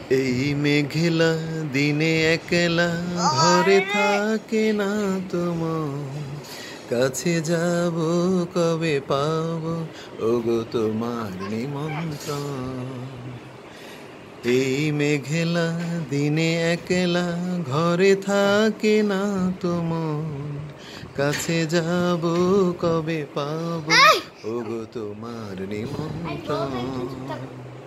এই মেঘলা দিনে একলা ঘরে থাকে না তোমার, কাছে যাব কবে পাবো ওগো তোমার নিমন্ত্রণ। এই মেঘলা দিনে একলা ঘরে থাকে না তোমার, কাছে যাব কবে পাবো ওগো তোমার নিমন্ত্রণ।